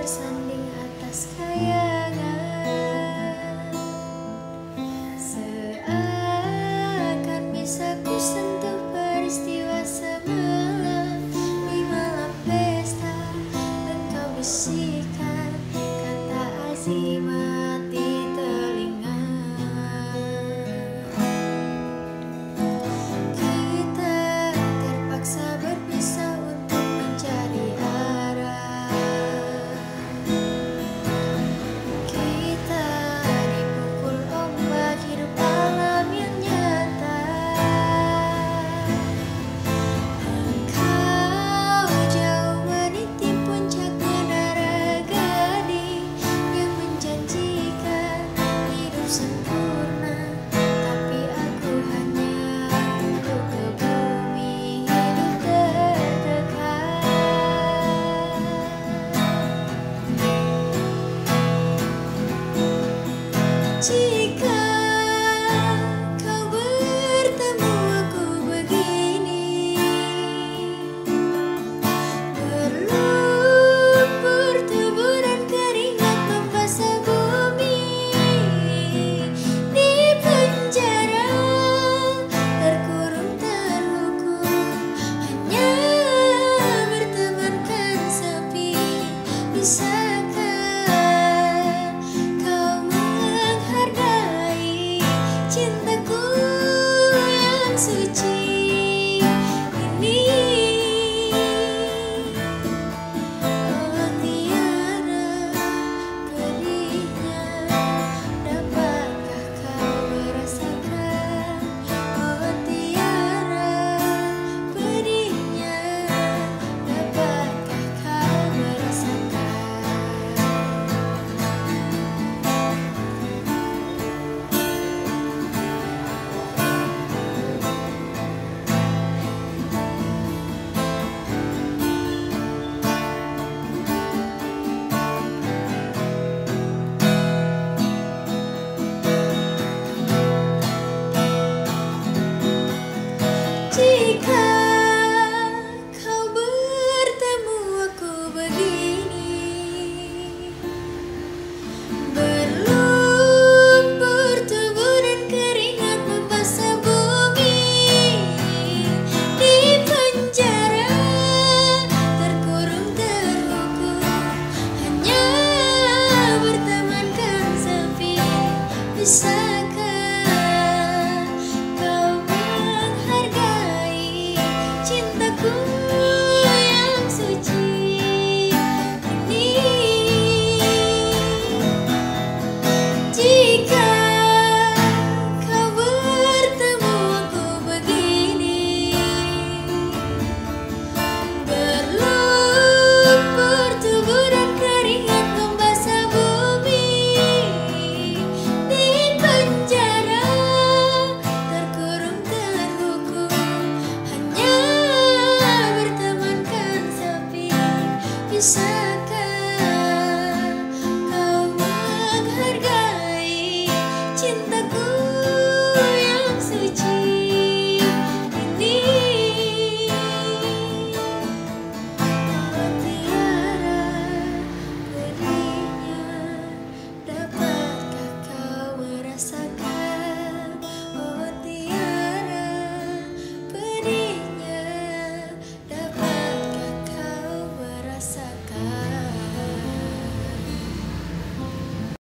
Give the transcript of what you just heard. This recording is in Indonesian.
bersanding atas kayangan, seakan bisa ku sentuh peristiwa semalam di malam pesta, dan kau bisikan kata azimat di telinga. Kita terpaksa berpisah untuk mencari arah. Kita dipukul ombak hidup alam yang nyata. Engkau jauh meniti puncak menara gading yang menjanjikan hidup sempurna, tapi aku hanya duduk ke bumi hidup tertekan. Jika kau bertemu aku begini, berlumpur tubuh dan keringat membasah bumi, di penjara terkurung terhukum, hanya bertemankan sepi. Bisakah kau menghargai cintaku yang suci ini? Oh tiara pedihnya, dapatkah kau merasakan? Oh tiara pedihnya, dapatkah kau merasakan? Jika kau bertemu aku begini, berlumpur tubuh dan keringat membasah bumi, di penjara terkurung terhukum, hanya bertemankan sepi. Bisa